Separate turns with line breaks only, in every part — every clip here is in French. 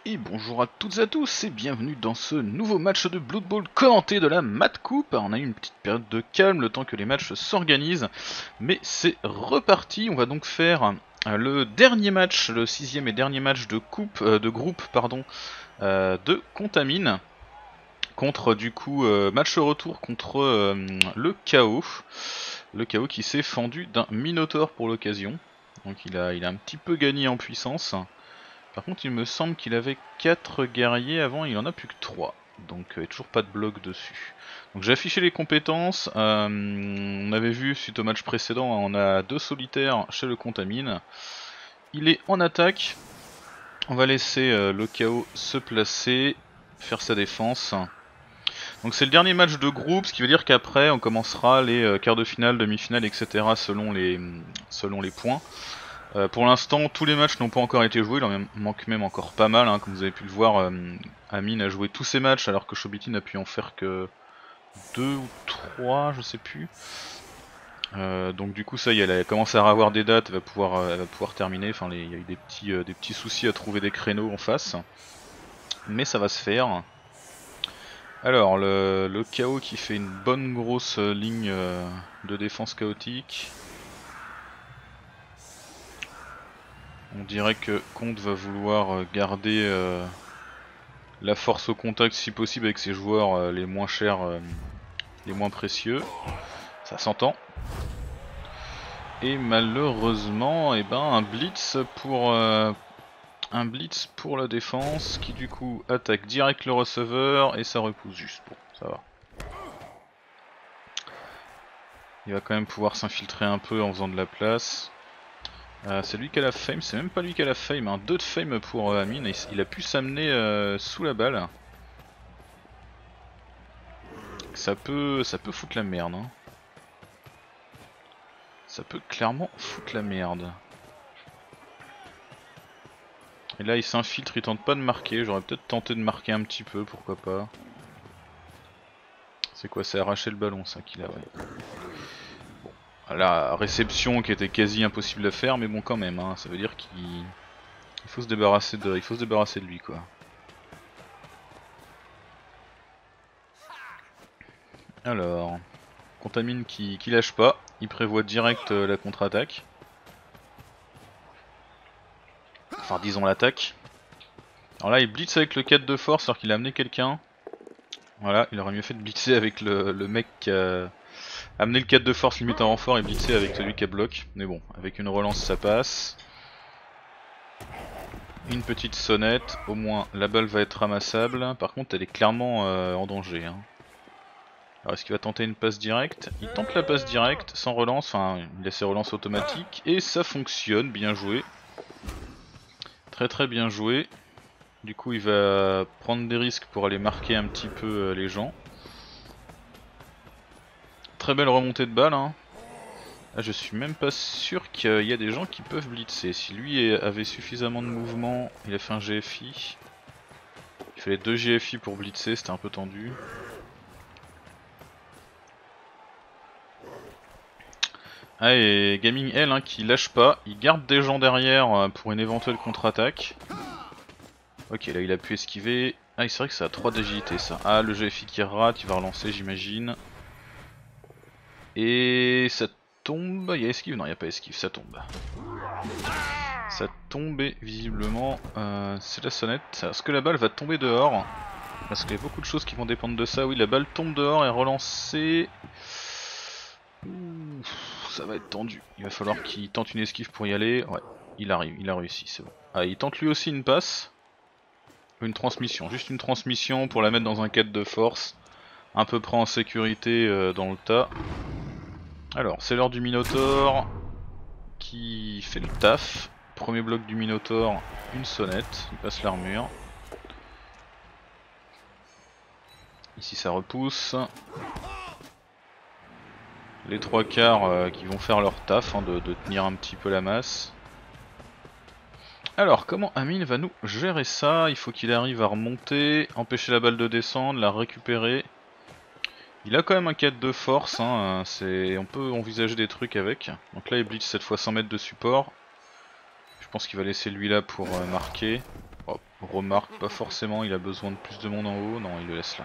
Et bonjour à toutes et à tous et bienvenue dans ce nouveau match de Blood Bowl commenté de la Mad Coupe. On a eu une petite période de calme le temps que les matchs s'organisent, mais c'est reparti. On va donc faire le dernier match, le sixième et dernier match de coupe, de groupe pardon, de Contamine contre du coup match retour contre le KO. Le KO qui s'est fendu d'un Minotaur pour l'occasion. Donc il a un petit peu gagné en puissance. Par contre, il me semble qu'il avait 4 guerriers avant, il en a plus que 3. Donc, il n'y a toujours pas de bloc dessus. Donc, j'ai affiché les compétences. On avait vu, suite au match précédent, on a 2 solitaires chez le Contamine. Il est en attaque. On va laisser le KO se placer, faire sa défense. Donc, c'est le dernier match de groupe, ce qui veut dire qu'après, on commencera les quarts de finale, demi-finale, etc. selon les points. Pour l'instant, tous les matchs n'ont pas encore été joués, il en manque même encore pas mal, hein. Comme vous avez pu le voir, Amine a joué tous ses matchs alors que Shobiti n'a pu en faire que 2 ou 3, je sais plus. Donc du coup ça y est, elle a commencé à avoir des dates, elle va pouvoir terminer, enfin il y a eu des petits soucis à trouver des créneaux en face. Mais ça va se faire. Alors le KO qui fait une bonne grosse ligne de défense chaotique. On dirait que Comte va vouloir garder la force au contact si possible avec ses joueurs les moins chers, les moins précieux. Ça s'entend. Et malheureusement, un blitz pour la défense qui du coup attaque direct le receveur et ça repousse juste. Bon, ça va. Il va quand même pouvoir s'infiltrer un peu en faisant de la place. C'est lui qui a la fame, c'est même pas lui qui a la fame, hein. 2 de fame pour Amine, il a pu s'amener sous la balle. Ça peut foutre la merde, hein. Ça peut clairement foutre la merde. Et là il s'infiltre, il tente pas de marquer, j'aurais peut-être tenté de marquer un petit peu, pourquoi pas. C'est quoi, c'est arracher le ballon ça qu'il a, ouais. Bon, la réception qui était quasi impossible à faire, mais bon quand même, hein, ça veut dire qu'il faut se débarrasser de lui quoi. Alors, Contamine qui lâche pas, il prévoit direct la contre-attaque. Enfin disons l'attaque. Alors là il blitz avec le 4 de force alors qu'il a amené quelqu'un. Voilà, il aurait mieux fait de blitzer avec le mec qui a amené le 4 de force limite en renfort et blitzer avec celui qui a bloc. Mais bon, avec une relance ça passe. Une petite sonnette, au moins la balle va être ramassable. Par contre elle est clairement en danger, hein. Alors est-ce qu'il va tenter une passe directe? Il tente la passe directe sans relance, enfin il laisse ses relances automatiques et ça fonctionne, bien joué. Très très bien joué. Du coup il va prendre des risques pour aller marquer un petit peu les gens. Très belle remontée de balle, hein. Ah, je suis même pas sûr qu'il y a des gens qui peuvent blitzer. Si lui avait suffisamment de mouvement, il a fait un GFI. Il fallait 2 GFI pour blitzer, c'était un peu tendu. Ah, et Gaming L hein, qui lâche pas, il garde des gens derrière pour une éventuelle contre-attaque. Ok, là il a pu esquiver. Ah, c'est vrai que ça a 3 d'agilité ça. Ah, le GFI qui rate, il va relancer j'imagine. Et ça tombe. Il y a esquive? Non, il n'y a pas esquive, ça tombe. Ça tombe et visiblement c'est la sonnette. Est-ce que la balle va tomber dehors? Parce qu'il y a beaucoup de choses qui vont dépendre de ça. Oui, la balle tombe dehors et relancée. Ouh, ça va être tendu. Il va falloir qu'il tente une esquive pour y aller. Ouais, il arrive, il a réussi, c'est bon. Ah, il tente lui aussi une passe. Une transmission, juste une transmission pour la mettre dans un cadre de force. À peu près en sécurité dans le tas. Alors, c'est l'heure du Minotaur qui fait le taf. Premier bloc du Minotaur, une sonnette, il passe l'armure. Ici ça repousse. Les 3/4 qui vont faire leur taf hein, de tenir un petit peu la masse. Alors comment Amine va nous gérer ça? Il faut qu'il arrive à remonter, empêcher la balle de descendre, la récupérer. Il a quand même un 4 de force, hein, on peut envisager des trucs avec. Donc là il blitz cette fois 100 mètres de support. Je pense qu'il va laisser lui là pour marquer. Oh, Remarque, pas forcément, il a besoin de plus de monde en haut, non il le laisse là.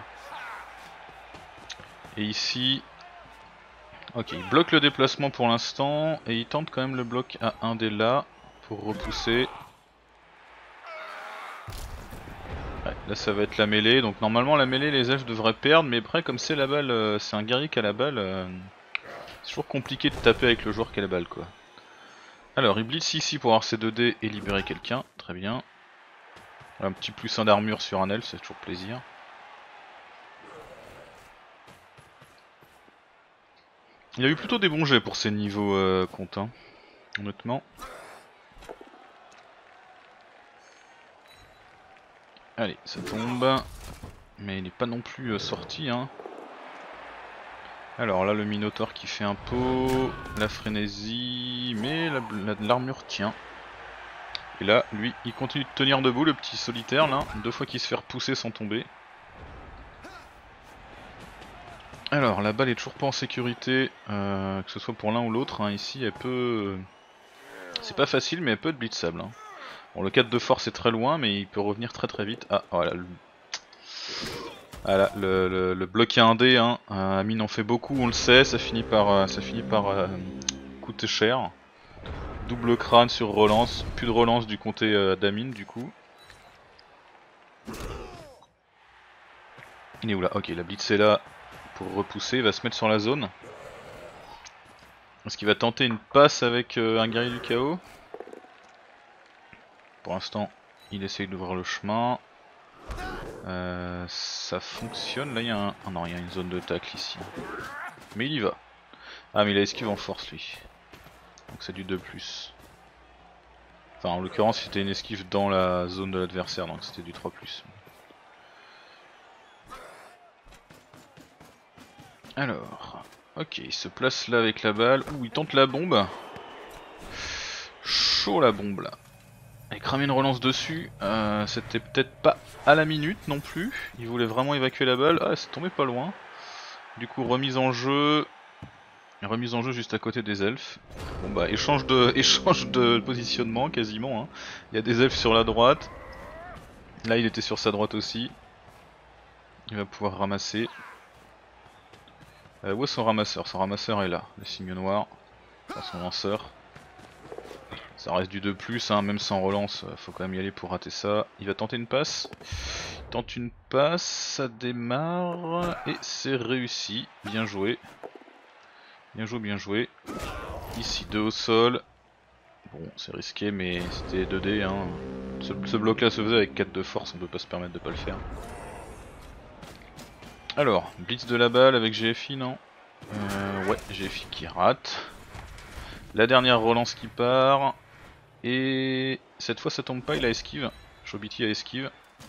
Et ici, ok, il bloque le déplacement pour l'instant, et il tente quand même le bloc à 1 dès là, pour repousser. Ouais, là ça va être la mêlée, donc normalement la mêlée les elfes devraient perdre, mais après comme c'est la balle, c'est un guerrier qui a la balle, c'est toujours compliqué de taper avec le joueur qui a la balle quoi. Alors il blitz ici pour avoir ses 2D et libérer quelqu'un, très bien. Un petit plus 1 d'armure sur un elfe, c'est toujours plaisir. Il a eu plutôt des bons jets pour ses niveaux comptes, hein, honnêtement. Allez, ça tombe. Mais il n'est pas non plus sorti, hein. Alors là, le Minotaure qui fait un pot, la frénésie, mais l'armure tient. Et là, lui, il continue de tenir debout, le petit solitaire, là. 2 fois qu'il se fait repousser sans tomber. Alors, la balle est toujours pas en sécurité, que ce soit pour l'un ou l'autre, hein. Ici, elle peut... C'est pas facile, mais elle peut être blitzable, hein. Bon, le 4 de force est très loin, mais il peut revenir très très vite. Ah, voilà. Voilà, le bloc à 1D, hein. Amine en fait beaucoup, on le sait, ça finit par coûter cher. Double crâne sur relance, plus de relance du comté d'Amine du coup. Il est où là? Ok, la blitz est là pour repousser, il va se mettre sur la zone. Est-ce qu'il va tenter une passe avec un guerrier du chaos? Pour l'instant, il essaye d'ouvrir le chemin. Ça fonctionne, là il y a un... Ah non, il y a une zone de tacle ici. Mais il y va. Ah mais il a esquive en force lui. Donc c'est du 2+. Enfin en l'occurrence c'était une esquive dans la zone de l'adversaire, donc c'était du 3+. Alors, ok, il se place là avec la balle. Ouh, il tente la bombe. Chaud la bombe là. Il cramé une relance dessus, c'était peut-être pas à la minute non plus. Il voulait vraiment évacuer la balle. Ah, c'est tombé pas loin. Du coup, remise en jeu juste à côté des elfes. Bon bah, échange de positionnement quasiment, hein. Il y a des elfes sur la droite. Là, il était sur sa droite aussi. Il va pouvoir ramasser. Où est son ramasseur? Son ramasseur est là, le signe noir. Enfin, son lanceur. Ça reste du 2+, hein, même sans relance, faut quand même y aller pour rater ça. Il va tenter une passe. Il tente une passe, ça démarre, et c'est réussi. Bien joué. Bien joué, bien joué. Ici 2 au sol. Bon, c'est risqué, mais c'était 2D. Hein. Ce bloc là se faisait avec 4 de force, on peut pas se permettre de pas le faire. Alors, blitz de la balle avec GFI, non? Ouais, GFI qui rate. La dernière relance qui part. Et cette fois ça tombe pas, il a esquive. Chobiti a esquive.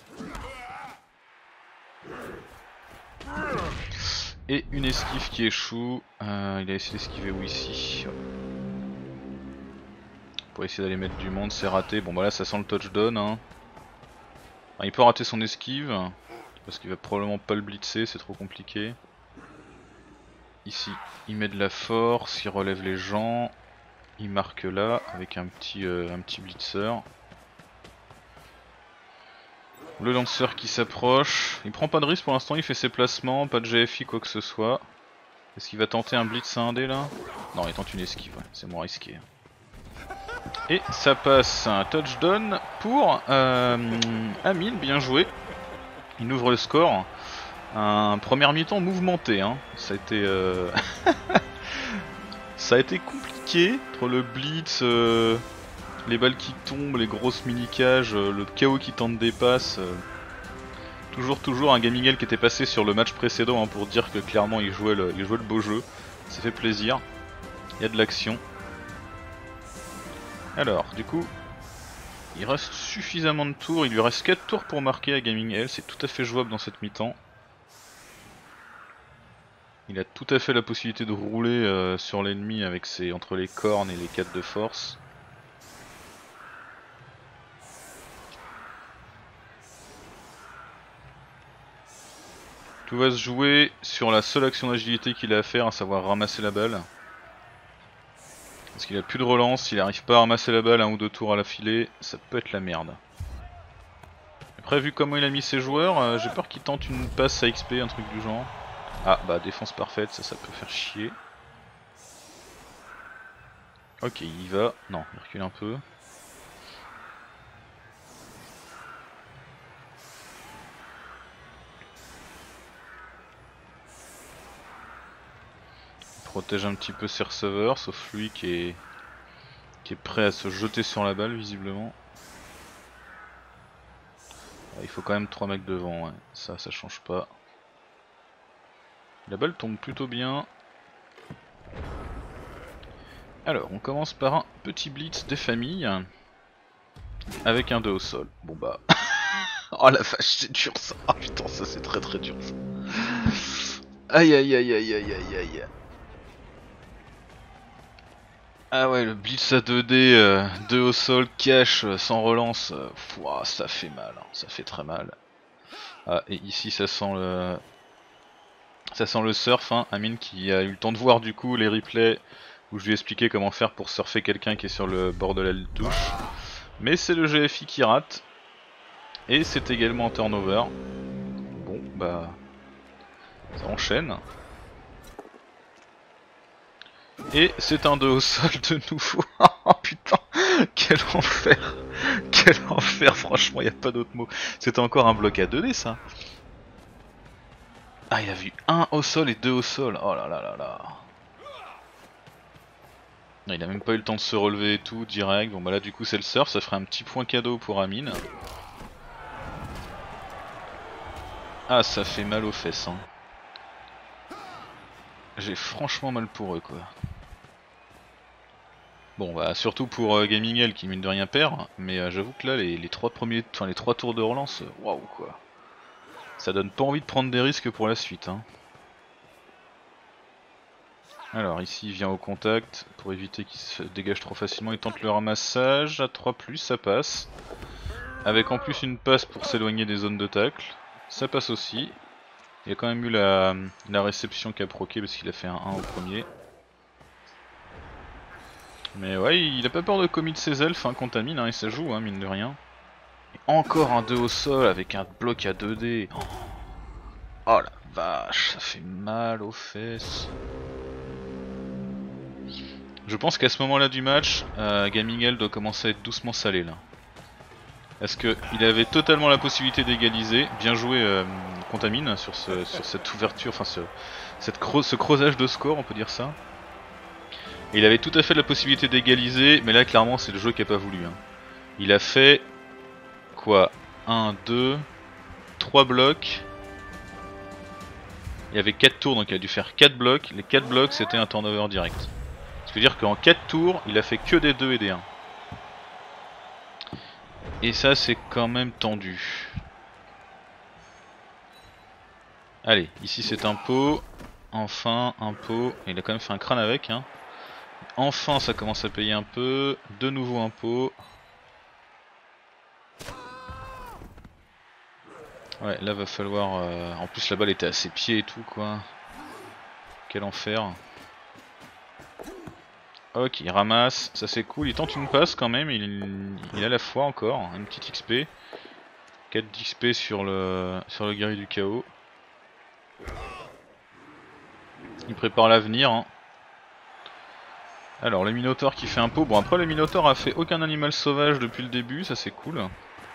Et une esquive qui échoue. Il a essayé d'esquiver où ici? Pour essayer d'aller mettre du monde, c'est raté. Bon bah là ça sent le touchdown. Hein. Enfin, il peut rater son esquive. Parce qu'il va probablement pas le blitzer, c'est trop compliqué. Ici, il met de la force, il relève les gens. Il marque là avec un petit blitzer. Le lanceur qui s'approche. Il prend pas de risque pour l'instant, il fait ses placements, pas de GFI quoi que ce soit. Est-ce qu'il va tenter un blitz à 1D là? Non, il tente une esquive, ouais. C'est moins risqué. Et ça passe, un touchdown pour Amine, bien joué. Il ouvre le score. Un premier mi-temps mouvementé, hein. Ça a été ça a été compliqué entre le blitz, les balles qui tombent, les grosses mini-cages, le chaos qui tente des passes. Toujours un Gaming Hell qui était passé sur le match précédent, hein, pour dire que clairement il jouait le beau jeu. Ça fait plaisir. Il y a de l'action. Alors, du coup, il reste suffisamment de tours. Il lui reste 4 tours pour marquer à Gaming Hell. C'est tout à fait jouable dans cette mi-temps. Il a tout à fait la possibilité de rouler sur l'ennemi avec entre les cornes et les 4 de force. Tout va se jouer sur la seule action d'agilité qu'il a à faire, à savoir ramasser la balle. Parce qu'il a plus de relance, s'il n'arrive pas à ramasser la balle 1 ou 2 tours à la filée, ça peut être la merde. Après, vu comment il a mis ses joueurs, j'ai peur qu'il tente une passe à XP, un truc du genre. Ah bah défense parfaite, ça peut faire chier. Ok, il y va. Non, il recule un peu. Il protège un petit peu ses receveurs, sauf lui qui est prêt à se jeter sur la balle visiblement. Il faut quand même 3 mecs devant, ouais. Ça change pas. La balle tombe plutôt bien. Alors, on commence par un petit blitz des familles. Avec un 2 au sol. Bon bah... oh la vache, c'est dur ça. Ah putain, ça c'est très très dur ça. Aïe aïe aïe aïe aïe aïe aïe. Ah ouais, le blitz à 2D, 2 au sol, cash, sans relance, ouah, ça fait mal, hein, ça fait très mal. Ah, et ici ça sent le surf, hein. Amine qui a eu le temps de voir du coup les replays où je lui ai expliqué comment faire pour surfer quelqu'un qui est sur le bord de la touche. Mais c'est le GFI qui rate. Et c'est également un turnover. Bon bah ça enchaîne. Et c'est un 2 au sol de nouveau. Oh putain, quel enfer. Quel enfer, franchement, y a pas d'autre mot. C'était encore un bloc à 2D ça. Ah, il a vu 1 au sol et 2 au sol. Oh là là là là. Non, il a même pas eu le temps de se relever et tout, direct. Bon bah là du coup c'est le surf, ça ferait un petit point cadeau pour Amine. Ah, ça fait mal aux fesses, hein. J'ai franchement mal pour eux quoi. Bon bah surtout pour Gaming Hell qui mine de rien perd, mais j'avoue que là les 3 tours de relance, waouh quoi. Ça donne pas envie de prendre des risques pour la suite, hein. Alors ici il vient au contact pour éviter qu'il se dégage trop facilement, il tente le ramassage, à 3+, ça passe. Avec en plus une passe pour s'éloigner des zones de tacle, ça passe aussi. Il y a quand même eu la réception qui a proqué parce qu'il a fait un 1 au premier. Mais ouais, il a pas peur de commit ses elfes, hein, contre Amine, hein, et ça joue, hein, mine de rien. Et encore un 2 au sol avec un bloc à 2D. Oh la vache, ça fait mal aux fesses. Je pense qu'à ce moment-là du match, Gaming Hell doit commencer à être doucement salé là. Parce que il avait totalement la possibilité d'égaliser. Bien joué Contamine sur cette ouverture, enfin ce creusage de score, on peut dire ça. Et il avait tout à fait la possibilité d'égaliser, mais là clairement c'est le jeu qui a pas voulu, hein. Il a fait quoi, 1, 2, 3 blocs. Il y avait 4 tours donc il a dû faire 4 blocs. Les 4 blocs c'était un turnover direct. Ce qui veut dire qu'en 4 tours il a fait que des 2 et des 1. Et ça c'est quand même tendu. Allez, ici c'est un pot. Enfin un pot. Il a quand même fait un crâne avec, hein. Enfin ça commence à payer un peu. De nouveau un pot. Ouais, là va falloir... En plus la balle était à ses pieds et tout quoi. Quel enfer. Ok, il ramasse, ça c'est cool, il tente une passe quand même, il a la foi encore, une petite XP. 4 d'XP sur le guerrier du chaos. Il prépare l'avenir, hein. Alors le Minotaur qui fait un pot, bon après le Minotaur a fait aucun animal sauvage depuis le début, ça c'est cool.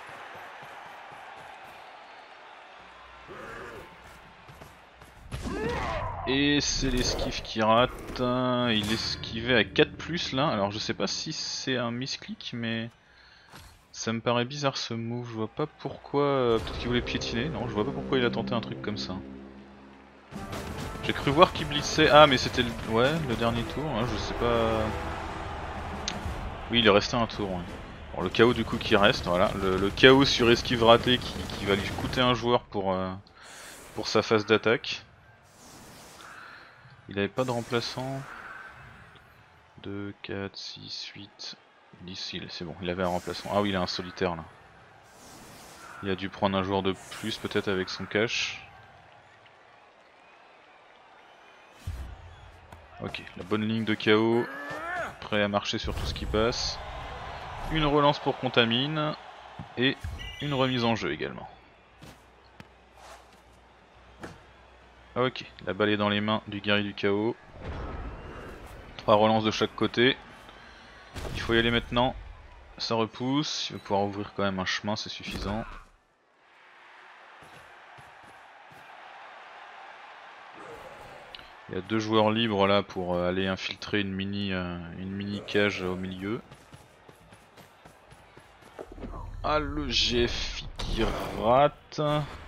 Et c'est l'esquive qui rate, il esquivait à 4+ là, alors je sais pas si c'est un misclick mais ça me paraît bizarre ce move, je vois pas pourquoi, peut-être qu'il voulait piétiner, non je vois pas pourquoi il a tenté un truc comme ça. J'ai cru voir qu'il blitzait, ah mais c'était le dernier tour, hein, je sais pas... Oui il est resté un tour, ouais. Bon, le chaos du coup qui reste, voilà, le chaos sur esquive raté qui va lui coûter un joueur pour sa phase d'attaque. Il avait pas de remplaçant. 2, 4, 6, 8, 10, c'est bon, il avait un remplaçant. Ah oui, il a un solitaire là. Il a dû prendre un joueur de plus peut-être avec son cash. Ok, la bonne ligne de KO. Prêt à marcher sur tout ce qui passe. Une relance pour Contamine. Et une remise en jeu également. Ok, la balle est dans les mains du guerrier du chaos. 3 relances de chaque côté. Il faut y aller maintenant. Ça repousse, il va pouvoir ouvrir quand même un chemin, c'est suffisant. Il y a 2 joueurs libres là pour aller infiltrer une mini cage au milieu. Ah, le GFI qui rate.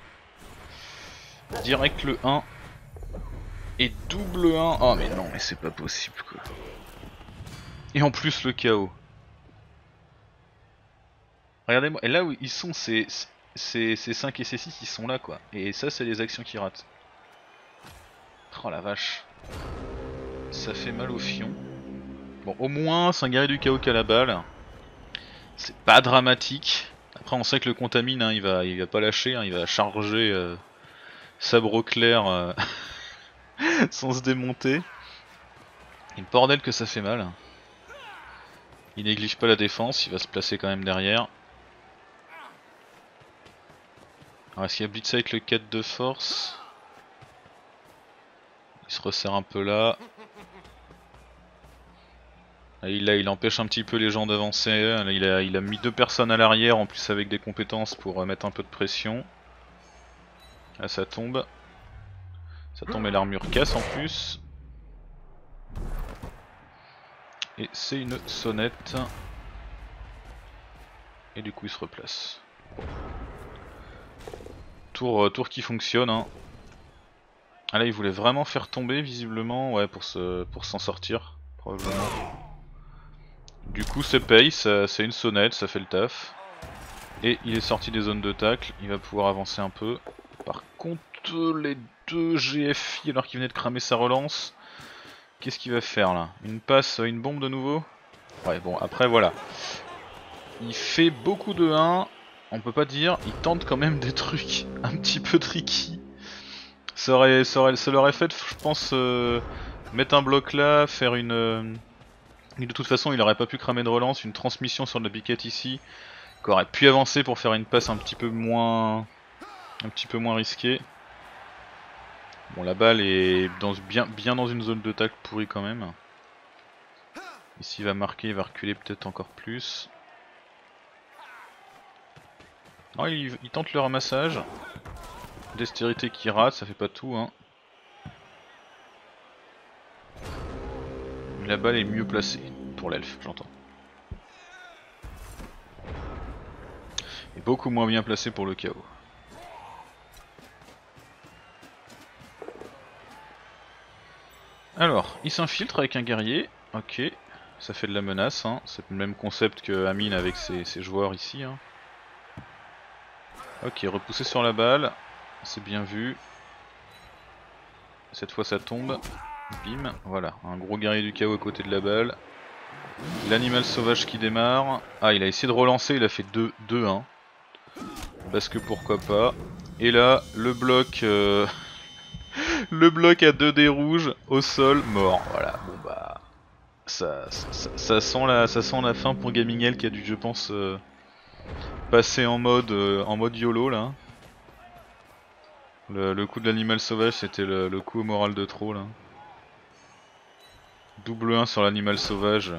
Direct le 1. Et double 1. Oh mais non, mais c'est pas possible quoi. Et en plus le chaos. Regardez-moi, et là où ils sont, ces 5 et ces 6, ils sont là quoi. Et ça, c'est les actions qui ratent. Oh la vache. Ça fait mal au fion. Bon, au moins, c'est un guerrier du chaos qui a la balle. C'est pas dramatique. Après, on sait que le contamine, hein, il va pas lâcher, hein, il va charger sabre clair sans se démonter. Et le bordel que ça fait mal. Il néglige pas la défense, il va se placer quand même derrière. Alors est-ce qu'il y a Blitz avec le 4 de force? Il se resserre un peu là. Là il empêche un petit peu les gens d'avancer. Il a mis 2 personnes à l'arrière en plus avec des compétences pour mettre un peu de pression. Là ça tombe. Ça tombe et l'armure casse en plus. Et c'est une sonnette. Et du coup il se replace. Tour qui fonctionne hein. Ah là il voulait vraiment faire tomber visiblement, ouais, pour s'en sortir probablement. Du coup c'est paye, c'est une sonnette, ça fait le taf. Et il est sorti des zones de tacle, il va pouvoir avancer un peu. Par contre les 2 GFI alors qu'il venait de cramer sa relance, qu'est-ce qu'il va faire là? Une passe, une bombe de nouveau? Ouais bon après voilà. Il fait beaucoup de 1, on peut pas dire, il tente quand même des trucs un petit peu tricky. Ça leur aurait fait, je pense, mettre un bloc là, faire une... de toute façon il aurait pas pu cramer de relance, une transmission sur la biquette ici, qui aurait pu avancer pour faire une passe un petit peu moins risquée. Bon la balle est bien dans une zone de tacle pourrie quand même. Ici il va marquer, il va reculer peut-être encore plus. Non, il tente le ramassage. Dextérité qui rate, ça fait pas tout hein. La balle est mieux placée pour l'elfe, j'entends. Et beaucoup moins bien placée pour le chaos. Alors, il s'infiltre avec un guerrier, ok, ça fait de la menace, hein. C'est le même concept que Amine avec ses joueurs ici. Hein. Ok, repoussé sur la balle, c'est bien vu. Cette fois ça tombe, bim, voilà, un gros guerrier du chaos à côté de la balle. L'animal sauvage qui démarre, ah il a essayé de relancer, il a fait 2-1. Parce que pourquoi pas. Et là, le bloc... le bloc à 2 dés rouges au sol, mort. Voilà, bon bah... Ça sent la fin pour Gaming qui a dû, je pense, passer en mode YOLO là. Le coup de l'animal sauvage, c'était le coup au moral de trop là. Double 1 sur l'animal sauvage.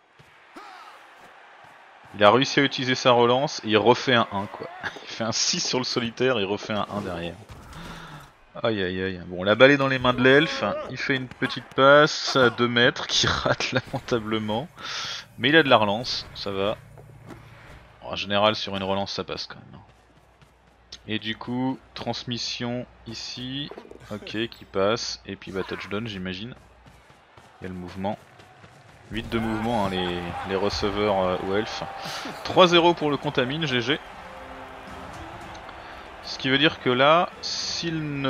Il a réussi à utiliser sa relance et il refait un 1 quoi. Il fait un 6 sur le solitaire et il refait un 1 derrière. Aïe aïe aïe. Bon, la balle est dans les mains de l'elfe. Il fait une petite passe à 2 mètres qui rate lamentablement. Mais il a de la relance, ça va. En général, sur une relance, ça passe quand même. Et du coup, transmission ici. Ok, qui passe. Et puis bah, touchdown, j'imagine. Il y a le mouvement. 8 de mouvement, hein, les receveurs ou elfes. 3-0 pour le contamine, GG. Ce qui veut dire que là, si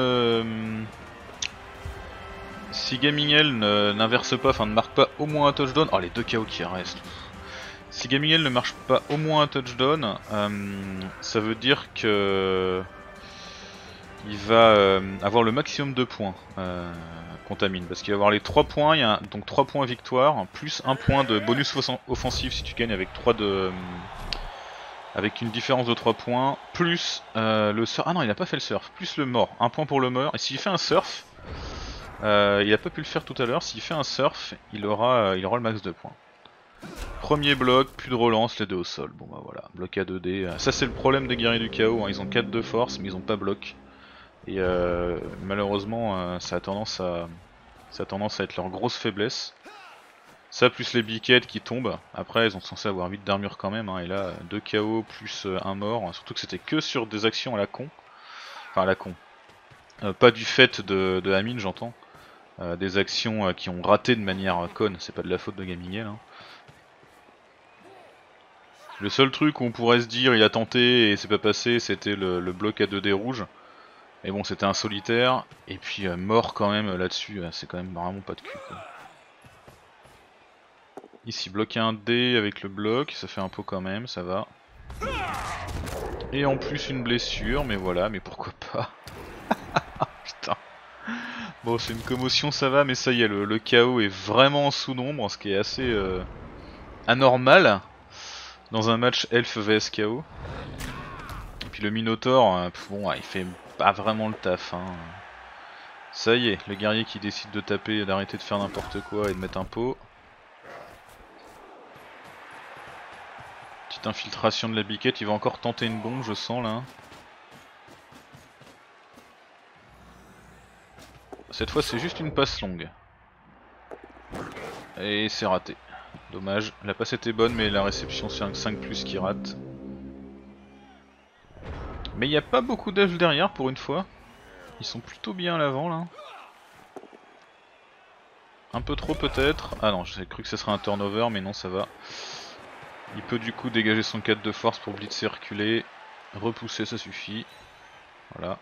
Gaming n'inverse pas, enfin ne marque pas au moins un touchdown, oh les 2 KO qui restent. Si Gaming ne marche pas au moins un touchdown, ça veut dire que il va avoir le maximum de points contamine, parce qu'il va avoir les 3 points, il y a donc 3 points victoire, plus 1 point de bonus offensif si tu gagnes avec 3 de avec une différence de 3 points, plus le surf. Ah non, il a pas fait le surf, plus le mort. 1 point pour le mort. Et s'il fait un surf, il a pas pu le faire tout à l'heure. S'il fait un surf, il aura le max de points. Premier bloc, plus de relance, les deux au sol. Bon bah voilà, bloc à 2D. Ça c'est le problème des guerriers du chaos, hein. Ils ont 4 de force, mais ils ont pas bloc. Et malheureusement, ça a tendance à être leur grosse faiblesse. Ça plus les biquettes qui tombent. Après, ils sont censés avoir 8 d'armure quand même. Hein. Et là, 2 KO plus 1 mort. Surtout que c'était que sur des actions à la con. Enfin, à la con. Pas du fait de Amine, j'entends. Des actions qui ont raté de manière conne. C'est pas de la faute de Gamingel. Hein. Le seul truc où on pourrait se dire il a tenté et c'est pas passé, c'était le bloc à 2D rouge. Mais bon, c'était un solitaire. Et puis mort quand même là-dessus. C'est quand même vraiment pas de cul, quoi. Ici, bloquer un dé avec le bloc, ça fait un pot quand même, ça va. Et en plus une blessure, mais voilà, mais pourquoi pas. Putain. Bon, c'est une commotion, ça va, mais ça y est, le chaos est vraiment sous nombre, ce qui est assez anormal dans un match Elf vs chaos. Et puis le Minotaur, bon, il fait pas vraiment le taf. Hein. Ça y est, le guerrier qui décide de taper, d'arrêter de faire n'importe quoi et de mettre un pot. Petite infiltration de la biquette, il va encore tenter une bombe, je sens là. Cette fois c'est juste une passe longue. Et c'est raté. Dommage, la passe était bonne mais la réception c'est un 5+ qui rate. Mais il n'y a pas beaucoup d'elfes derrière pour une fois. Ils sont plutôt bien à l'avant là. Un peu trop peut-être. Ah non, j'ai cru que ce serait un turnover mais non ça va. Il peut du coup dégager son 4 de force pour blitzer, reculer. Repousser ça suffit. Voilà.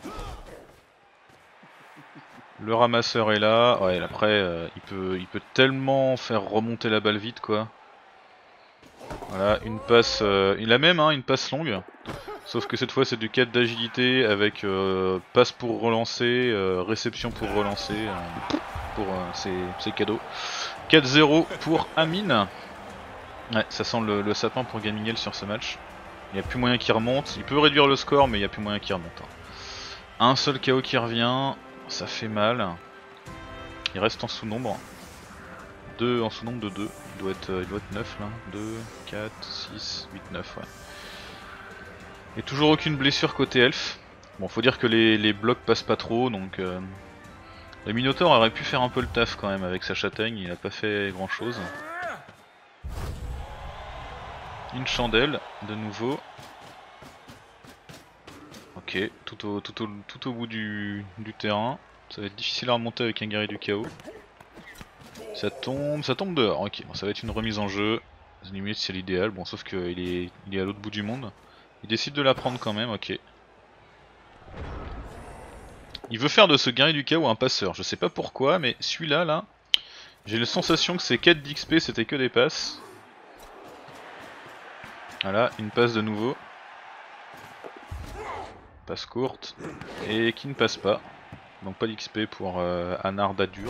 Le ramasseur est là. Ouais, après il peut tellement faire remonter la balle vite quoi. Voilà, une passe. Il a même une passe longue. Sauf que cette fois c'est du 4 d'agilité avec passe pour relancer, réception pour relancer. C'est cadeau. 4-0 pour Amine. Ouais, ça sent le sapin pour Gamingel sur ce match. Il n'y a plus moyen qu'il remonte. Il peut réduire le score, mais il n'y a plus moyen qu'il remonte. Un seul KO qui revient, ça fait mal. Il reste en sous-nombre. En sous-nombre de 2. Il doit être 9 là. 2, 4, 6, 8, 9, ouais. Et toujours aucune blessure côté elfe. Bon, faut dire que les blocs passent pas trop, donc... Le Minotaur aurait pu faire un peu le taf quand même avec sa châtaigne, il a pas fait grand chose. Une chandelle, de nouveau. Ok, tout au bout du terrain. Ça va être difficile à remonter avec un guerrier du chaos. Ça tombe dehors, ok, bon, ça va être une remise en jeu. Limite c'est l'idéal, bon sauf qu'il est à l'autre bout du monde. Il décide de la prendre quand même, ok. Il veut faire de ce guerrier du chaos un passeur, je sais pas pourquoi, mais celui-là, là, j'ai la sensation que ces 4 d'XP c'était que des passes. Voilà, une passe de nouveau. Passe courte, et qui ne passe pas. Donc pas d'XP pour Anar d'Adur.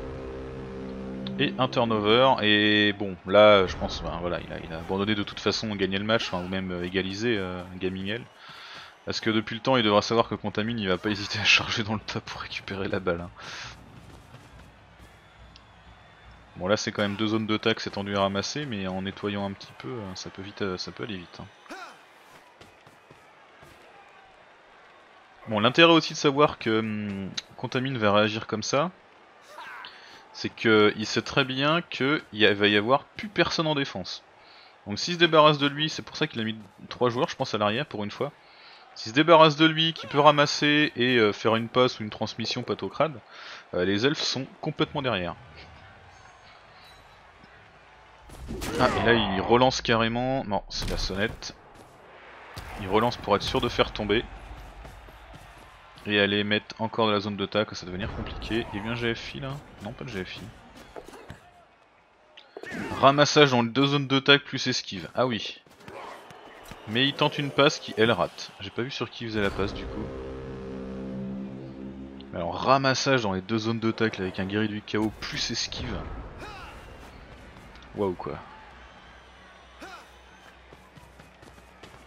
Et un turnover, et bon, là je pense, voilà, il a abandonné de toute façon, gagné le match, ou même égalisé Gamingel. Parce que depuis le temps il devra savoir que Contamine il va pas hésiter à charger dans le tas pour récupérer la balle. Hein. Bon là c'est quand même 2 zones de tac c'est tendu à ramasser, mais en nettoyant un petit peu ça peut aller vite. Hein. Bon, l'intérêt aussi de savoir que Contamine va réagir comme ça, c'est qu'il sait très bien qu'il va y avoir plus personne en défense. Donc s'il se débarrasse de lui, c'est pour ça qu'il a mis 3 joueurs je pense à l'arrière pour une fois. S'il se débarrasse de lui, qui peut ramasser et faire une passe ou une transmission patte au crâne, les elfes sont complètement derrière. Ah, et là il relance carrément, non c'est la sonnette. Il relance pour être sûr de faire tomber. Et aller mettre encore de la zone de tac, ça va devenir compliqué. Il y a eu un GFI là? Non, pas de GFI. Ramassage dans les 2 zones de tac plus esquive. Ah oui. Mais il tente une passe qui elle rate. J'ai pas vu sur qui faisait la passe du coup. Alors ramassage dans les 2 zones de tac avec un guerrier du chaos plus esquive. Waouh quoi.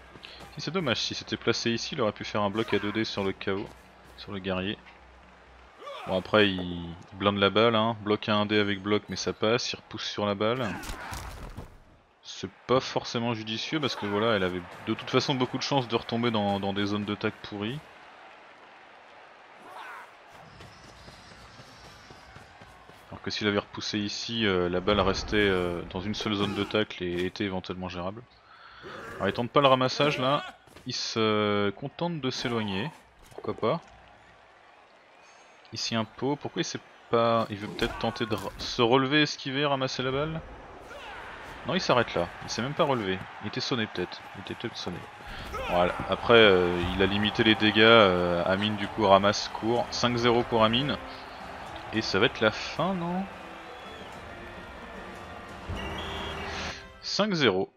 C'est dommage, si c'était placé ici, il aurait pu faire un bloc à 2D sur le KO, sur le guerrier. Bon après il blinde la balle, hein. Bloc à 1D avec bloc mais ça passe, il repousse sur la balle. C'est pas forcément judicieux parce que voilà, elle avait de toute façon beaucoup de chances de retomber dans des zones de tac pourries. Alors que s'il avait repoussé ici, la balle restait dans une seule zone de tacle et était éventuellement gérable. Alors il tente pas le ramassage là, il se contente de s'éloigner, pourquoi pas. Ici un pot, pourquoi il sait pas... Il veut peut-être tenter de se relever, esquiver, ramasser la balle? Non, il s'arrête là, il s'est même pas relevé, il était sonné peut-être, il était peut-être sonné. Voilà, après il a limité les dégâts, Amine du coup ramasse, court, 5-0 pour Amine. Et ça va être la fin, non? 5-0.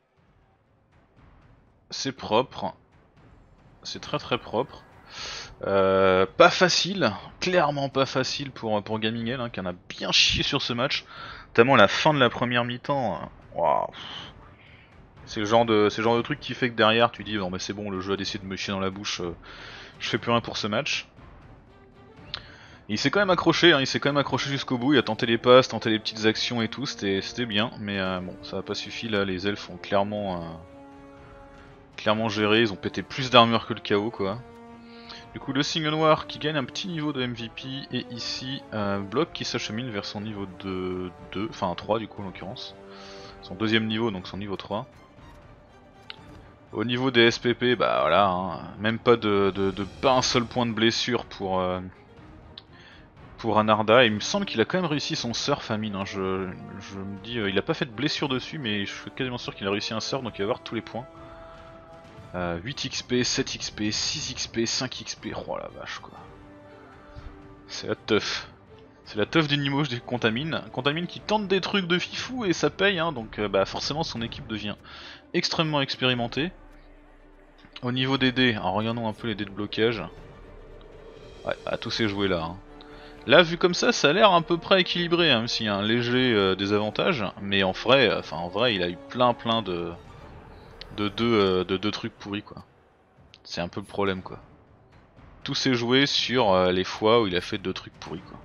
C'est propre, c'est très très propre. Pas facile, clairement pas facile pour Gamingel, hein, qui en a bien chié sur ce match. Notamment la fin de la première mi-temps. Waouh. C'est le genre de truc qui fait que derrière tu dis non mais c'est bon, le jeu a décidé de me chier dans la bouche, je fais plus rien pour ce match. Et il s'est quand même accroché, hein, il s'est quand même accroché jusqu'au bout, il a tenté les passes, tenté les petites actions et tout, c'était bien, mais bon ça a pas suffi là, les elfes ont clairement géré, ils ont pété plus d'armure que le chaos quoi. Du coup le signe noir qui gagne un petit niveau de MVP et ici Bloc qui s'achemine vers son niveau de 2, enfin 3 du coup en l'occurrence. Son deuxième niveau donc son niveau 3. Au niveau des SPP bah voilà, hein, même pas pas un seul point de blessure pour Anarda. Il me semble qu'il a quand même réussi son surf Amine, hein. Je me dis il a pas fait de blessure dessus mais je suis quasiment sûr qu'il a réussi un surf donc il va avoir tous les points. 8 XP, 7 XP, 6 XP, 5 XP, oh la vache quoi. C'est la teuf. C'est la teuf d'Unimoge des Contamine. Contamine qui tente des trucs de fifou et ça paye, hein, donc bah forcément son équipe devient extrêmement expérimentée. Au niveau des dés, en regardant un peu les dés de blocage. Ouais, à tous ces jouets là. Hein. Là vu comme ça a l'air à peu près équilibré, hein, même s'il y a un léger désavantage. Mais en vrai, il a eu plein de deux trucs pourris quoi. C'est un peu le problème quoi. Tout s'est joué sur les fois où il a fait 2 trucs pourris quoi.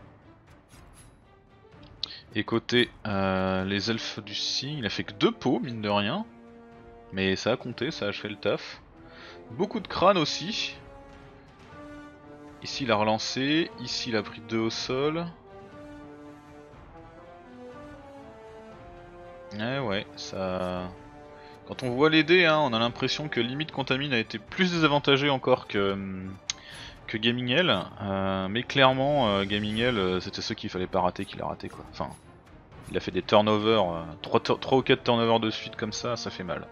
Et côté les elfes du signe, il a fait que 2 pots mine de rien. Mais ça a compté, ça a fait le taf. Beaucoup de crânes aussi. Ici il a relancé, ici il a pris 2 au sol. Ouais, ça... Quand on voit les dés, hein, on a l'impression que limite Contamine a été plus désavantagé encore que Gamingel. Mais clairement, Gamingel, c'était ceux qu'il fallait pas rater qu'il a raté quoi. Enfin, il a fait des turnovers, 3 ou 4 turnovers de suite comme ça fait mal.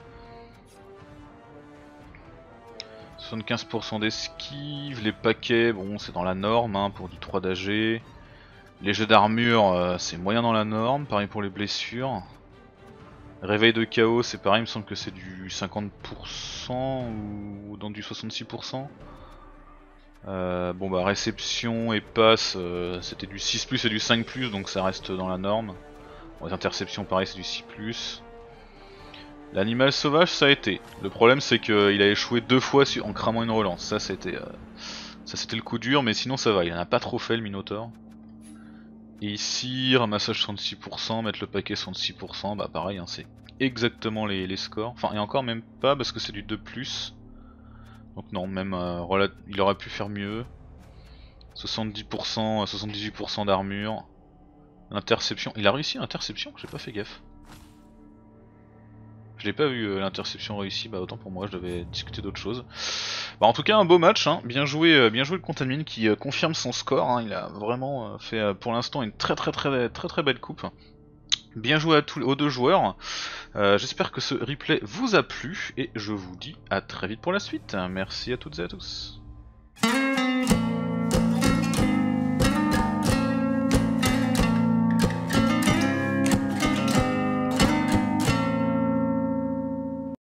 75% d'esquive, les paquets, bon c'est dans la norme hein, pour du 3 d'AG. Les jets d'armure, c'est moyen dans la norme, pareil pour les blessures. Réveil de chaos, c'est pareil, il me semble que c'est du 50% ou dans du 66%. Bon bah réception et passe, c'était du 6+, et du 5+, donc ça reste dans la norme. Bon, les interceptions pareil c'est du 6+. L'animal sauvage ça a été. Le problème c'est qu'il a échoué 2 fois en cramant une relance, ça c'était le coup dur, mais sinon ça va, il en a pas trop fait le Minotaur. Et ici, ramassage 66%, mettre le paquet 66%, bah pareil, hein, c'est exactement les scores. Enfin, et encore même pas parce que c'est du 2+. Donc non, même il aurait pu faire mieux. 70%, 78% d'armure. Interception, il a réussi interception? J'ai pas fait gaffe. Je l'ai pas vu l'interception réussie, bah autant pour moi, je devais discuter d'autre chose. Bah en tout cas un beau match, hein. Bien joué le Contamine qui confirme son score, hein. Il a vraiment fait pour l'instant une très belle coupe. Bien joué aux 2 joueurs, j'espère que ce replay vous a plu et je vous dis à très vite pour la suite. Merci à toutes et à tous.